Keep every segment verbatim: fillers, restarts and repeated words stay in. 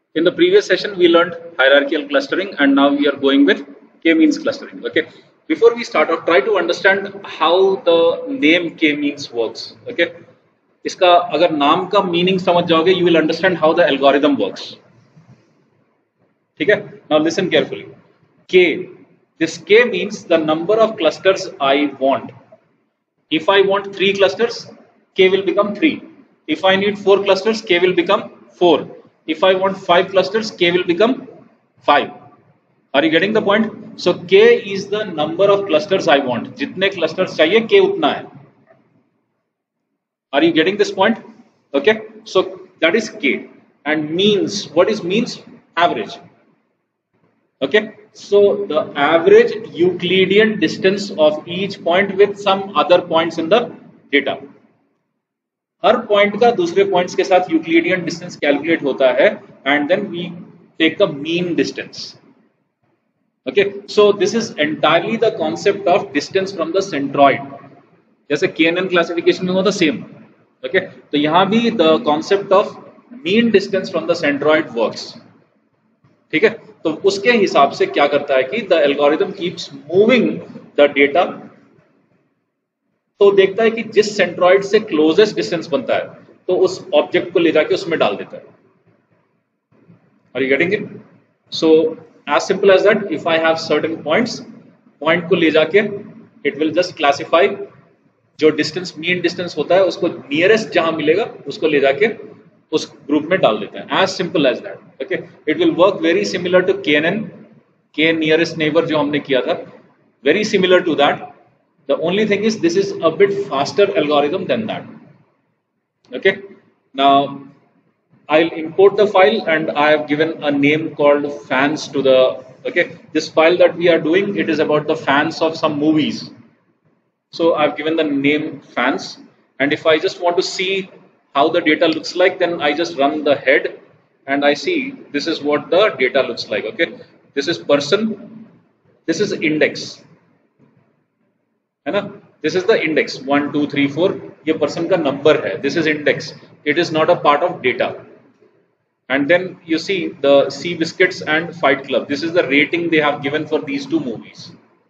In the previous session, we learned hierarchical clustering, and now we are going with k-means clustering. Okay. Before we start off, try to understand how the name k-means works. Okay. इसका अगर नाम का meaning समझ जाओगे, you will understand how the algorithm works. ठीक है? Now listen carefully. K. This k means the number of clusters I want. If I want three clusters, k will become three. If I need four clusters, k will become four. If I want five clusters, k will become five. Are you getting the point? So k is the number of clusters I want. जितने clusters चाहिए, k उतना है. Are you getting this point? Okay. So that is k. And means, what is means? Average. Okay. So the average Euclidean distance of each point with some other points in the data. हर point का दूसरे points के साथ Euclidean distance calculate होता है and then we take the mean distance. Okay, so this is entirely the concept of distance from the centroid. जैसे KNN classification में होता सेम. ओके, तो यहां भी the concept of mean distance from the centroid works. ठीक है, तो उसके हिसाब से क्या करता है कि the algorithm keeps moving the data. तो देखता है कि जिस सेंट्रॉइड से क्लोजेस्ट डिस्टेंस बनता है तो उस ऑब्जेक्ट को ले जाके उसमें डाल देता है. Are you getting it? So as simple as that. If I have certain points, point को ले जाके इट विल जस्ट क्लासिफाई जो डिस्टेंस मीन डिस्टेंस होता है उसको नियरेस्ट जहां मिलेगा उसको ले जाके उस ग्रुप में डाल देता है. As simple as that. Okay, it will work very similar to KNN, K nearest neighbour जो हमने किया था. Very similar to that. The only thing is this is a bit faster algorithm than that. Okay. Now I'll import the file and I have given a name called fans to the. Okay. This file that we are doing, it is about the fans of some movies. So I've given the name fans, and if I just want to see how the data looks like, then I just run the head and I see this is what the data looks like. Okay. This is person. This is index. है ना? This is the index one two three four. ये person का number है. This is index. It is not a part of data. And then you see the Sea Biscuits and Fight Club. This is the rating they have given for these two movies.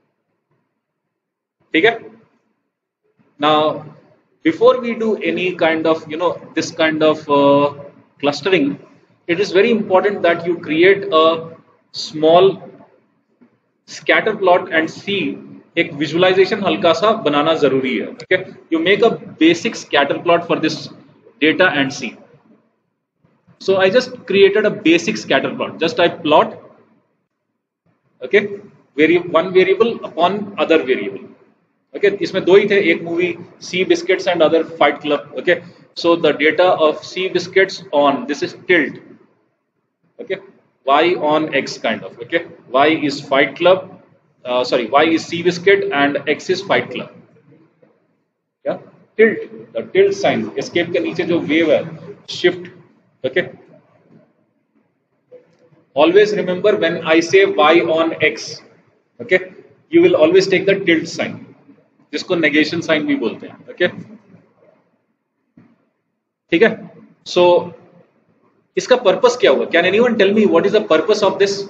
ठीक है. Now before we do any kind of you know this kind of clustering, it is very important that you create a small scatter plot and see. एक visualization हल्का सा बनाना जरूरी है. Okay, you make a basic scatter plot for this data and see. So I just created a basic scatter plot. Just I plot. Okay, one variable upon other variable. Okay, इसमें दो ही थे, एक movie Sea Biscuits and other Fight Club. Okay, so the data of Sea Biscuits on this is tilt. Okay, Y on x kind of. Okay, Y is Fight Club. Uh, sorry, y is C biscuit and x is fight club. Yeah, tilt, the tilt sign. Escape के नीचे जो wave है, shift. Okay. Always remember when I say y on x, okay, you will always take the tilt sign, जिसको negation sign भी बोलते हैं. Okay. ठीक है. So इसका purpose क्या हुआ? Can anyone tell me what is the purpose of this?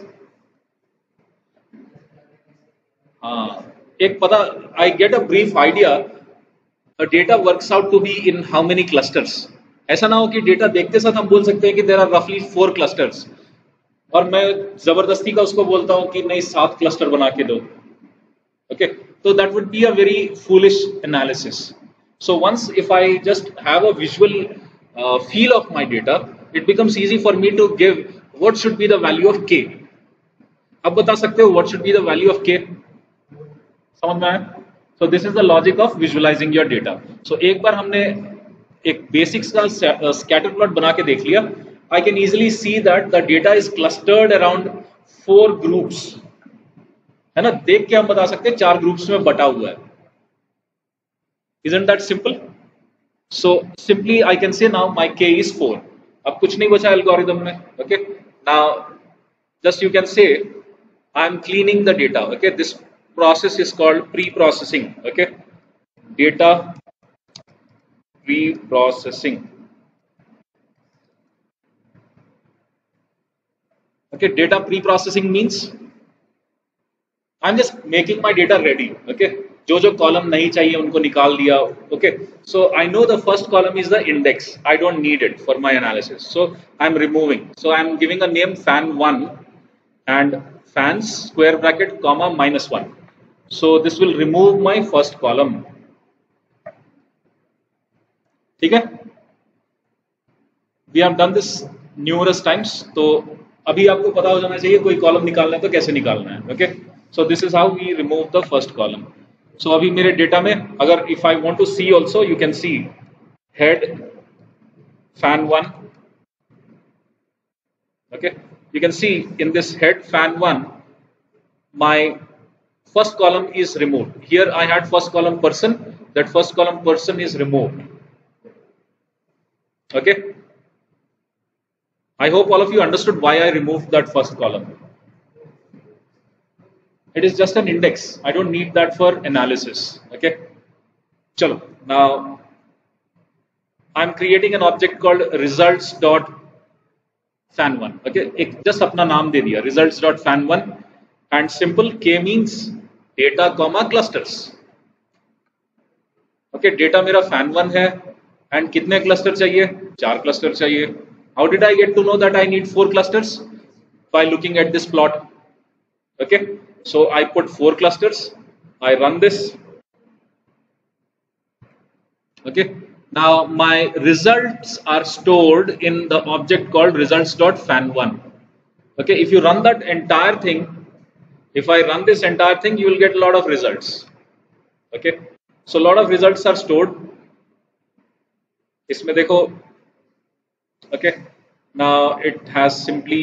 हाँ, एक पता. I get a brief idea. Data works out to be in how many clusters. ऐसा ना हो कि डेटा देखते साथ हम बोल सकते हैं कि देयर आर रफली फोर क्लस्टर्स और मैं जबरदस्ती का उसको बोलता हूं कि नहीं सात क्लस्टर बना के दो. ओके, तो that would be a very foolish analysis. So once if I just have a visual feel of my data, it becomes easy for me to give what should be the value of K. अब बता सकते हो what should be the value of K? समझ में आया? So this is the logic of visualizing your data. So एक बार हमने एक बेसिक्स का स्कैटर प्लॉट बना के देख लिया. I can easily see that the data is clustered around four groups. है ना? देख के हम बता सकते हैं चार ग्रुप्स में बटा हुआ है. Isn't that simple? So simply I can say now my K is four. अब कुछ नहीं बचा एल्गोरिथम में. Okay, now just you can say I am cleaning the data. Okay, this process is called pre-processing. Okay, data pre-processing. Okay, data pre-processing means I'm just making my data ready. Okay, जो जो column नहीं चाहिए उनको निकाल दिया. Okay, so I know the first column is the index. I don't need it for my analysis. So I'm removing. So I'm giving a name fan one and fans square bracket comma minus one. So this will remove my first column. ठीक है? We have done this numerous times. तो अभी आपको पता हो जाना चाहिए कोई कॉलम निकालना है तो कैसे निकालना है. Okay, so this is how we remove the first column. सो अभी मेरे डेटा में अगर if I want to see also you can see head fan one. Okay, you can see in this head fan one my first column is removed. Here I had first column person, that first column person is removed. Okay, I hope all of you understood why I removed that first column. It is just an index. I don't need that for analysis. Okay, chalo. Now I'm creating an object called results dot fan one. Okay, एक just अपना नाम दे दिया results dot fan one and simple k means data comma clusters. Okay, data मेरा fan one है and कितने cluster चाहिए? चार cluster चाहिए. How did I get to know that I need four clusters? By looking at this plot. Okay, so I put four clusters. I run this. Okay, now my results are stored in the object called results dot fan one. Okay, if you run that entire thing, if I run this entire thing, you will get a lot of results. Okay, so a lot of results are stored. इसमें देखो. Okay, now it has simply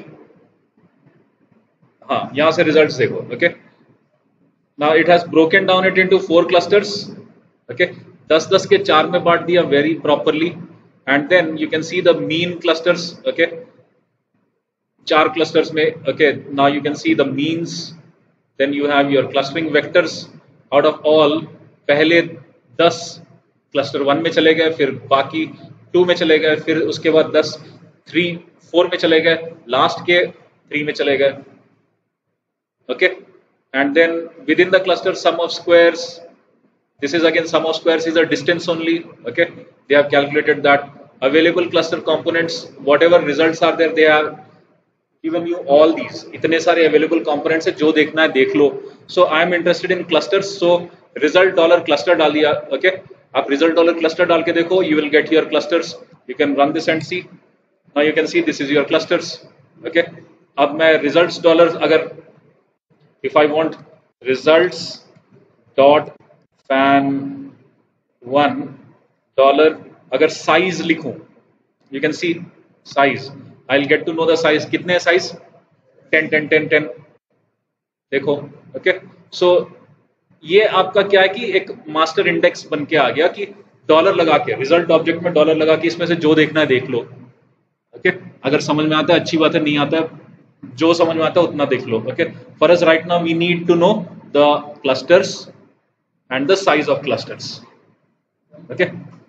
हाँ यहाँ से results देखो. Okay, now it has broken down it into four clusters. Okay, दस दस के चार में बांट दिया very properly and then you can see the mean clusters. Okay, चार clusters में. Okay, now you can see the means. Then you have your clustering vectors. Out of all पहले दस cluster one में चले गए, फिर बाकी टू में चले गए, फिर उसके बाद दस थ्री फोर में चले गए, लास्ट के थ्री में चले गए. Okay, and then within the cluster sum of squares. This is again sum of squares is a distance only. Okay, they have calculated that. Available cluster components whatever results are there, they have given you all these. इतने सारे available components है, जो देखना है देख लो. So I am interested in clusters, so result dollar cluster डाल दिया. Okay okay? आप रिजल्ट डॉलर क्लस्टर डाल के देखो, you will get your clusters. You can run this and see. Now you can see this is your clusters. Okay, अब मैं results dollar अगर if I want results dot fan one dollar अगर size लिखूं, you can see size. I will get to know the size. कितने size? Ten ten ten ten. देखो. ओके, सो ये आपका क्या है कि एक मास्टर इंडेक्स बन के आ गया कि डॉलर लगा के रिजल्ट ऑब्जेक्ट में डॉलर लगा के इसमें से जो देखना है देख लो. ओके, अगर समझ में आता है अच्छी बात है, नहीं आता है जो समझ में आता है उतना देख लो. Okay, for us right now we need to know the clusters and the size of clusters. Okay,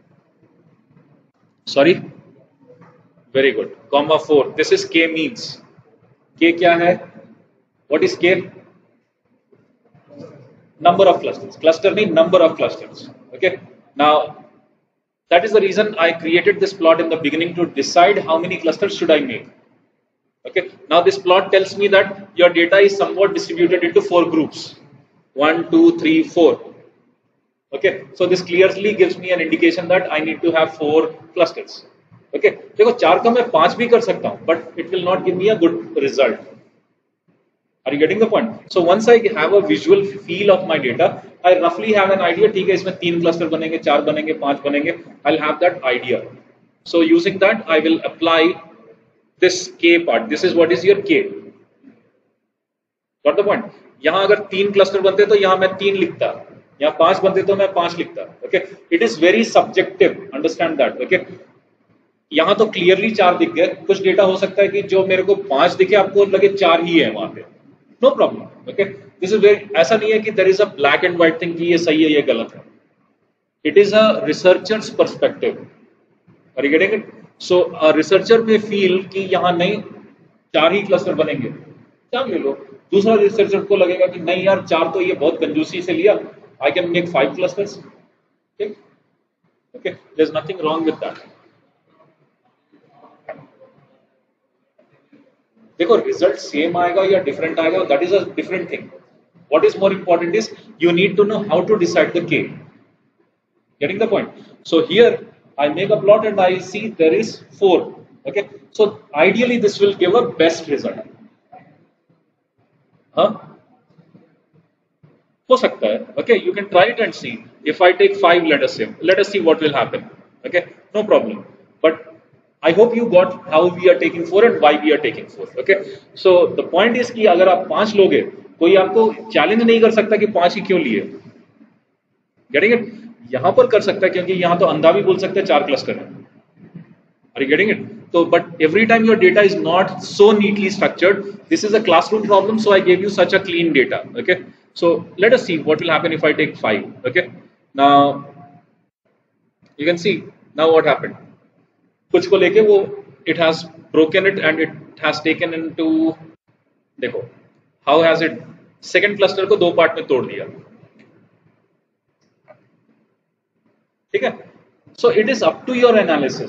sorry, very good. Comma four, this is K means. K क्या है? What is K? Number of clusters. Cluster means number of clusters. Okay, now that is the reason I created this plot in the beginning to decide how many clusters should I make. Okay, now this plot tells me that your data is somewhat distributed into four groups, one two three four. Okay, so this clearly gives me an indication that I need to have four clusters. Okay, देखो चार का मैं पांच भी कर सकता हूँ, but it will not give me a good result. Are you getting the point? So once I have a visual feel of my data, I roughly have an idea. ठीक है, इसमें तीन cluster बनेंगे, चार बनेंगे, पांच बनेंगे. I'll have that idea. So using that, I will apply this k part. This is what is your k. Got the point? यहाँ अगर तीन cluster बनते तो यहाँ मैं तीन लिखता, यहाँ पांच बनते तो मैं पांच लिखता. Okay? It is very subjective. Understand that. Okay? यहाँ तो क्लियरली चार दिख गए. कुछ डेटा हो सकता है कि जो मेरे को पांच दिखे आपको लगे चार ही है वहां पे. No problem. Okay, this is very, ऐसा नहीं है कि there is a black and white thing कि ये सही है ये गलत है. It is a researcher's perspective. Are you getting it? So a researcher में फील कि यहाँ नहीं, चार ही क्लस्टर बनेंगे, चार ले लो। दूसरा रिसर्चर को लगेगा कि नहीं यार चार तो ये बहुत कंजूसी से लिया, I can make five clusters. ठीक, okay, there is nothing wrong with that. देखो रिजल्ट सेम आएगा या डिफरेंट आएगा, that is a different thing. What is more important is you need to know how to decide the k। Getting the point? So here I make a plot and I see there is four. Okay, so ideally this will give a best result. Huh? हो सकता है, okay, you can try it and see. If I take five, let us say, let us see what will happen. Okay, no problem. But I hope you got how we are taking four and why we are taking four. Okay, so the point is कि अगर आप पांच लोगे, कोई आपको challenge नहीं कर सकता कि पांच ही क्यों लिए। Getting it? यहां पर कर सकता है क्योंकि यहां तो अंधा भी बोल सकता है चार क्लस्टर है। Are you getting it? So, but every time your data is not so neatly structured, this is a classroom problem. So I gave you such a clean data. Okay. So let us see what will happen if I take five. Okay. Now you can see now what happened. कुछ को लेके वो it has broken it and it has taken into, देखो how has it second cluster को दो part में तोड़ दिया। ठीक है, so it is up to your analysis,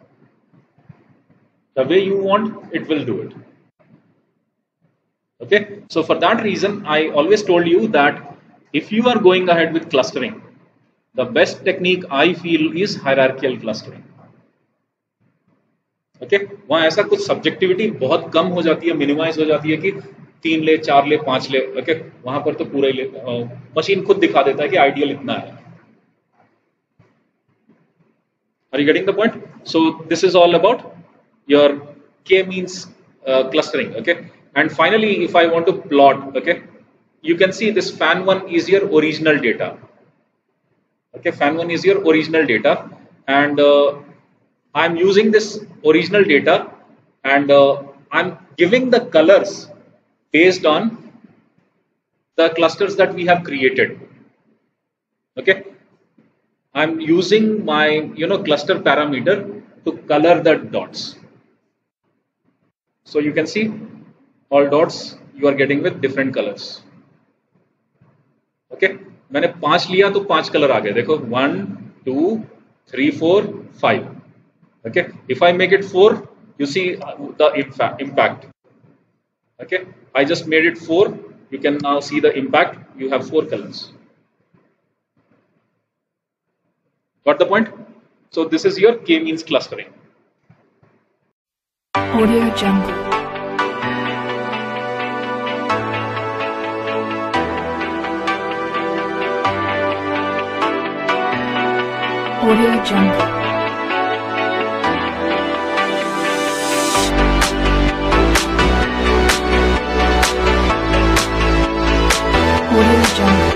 the way you want it will do it. Okay, so for that reason I always told you that if you are going ahead with clustering, the best technique I feel is hierarchical clustering. Okay, वहां ऐसा कुछ subjectivity बहुत कम हो जाती है, minimise हो जाती है कि तीन ले, चार ले, पांच ले। okay, वहां पर तो पूरा ही ले, मशीन खुद दिखा देता है कि आइडियल इतना है। Are you getting the point? So this is all about your k-means uh, clustering. Okay, and finally if I want to plot, okay, you can see this fan one is your original data. Okay, fan one is your original data, and uh, I'm using this original data and uh, I'm giving the colors based on the clusters that we have created. Okay, I'm using my you know cluster parameter to color the dots. So you can see all dots you are getting with different colors. Okay, मैंने पांच लिया तो पांच colour आ गए, देखो one, two, three, four, five. Okay, if I make it four, you see the impact. Okay, I just made it four. You can now see the impact. You have four colors. Got the point? So this is your k-means clustering. Audio Jungle. Audio Jungle. Audio Jungle.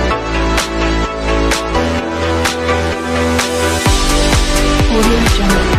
Audio Jungle.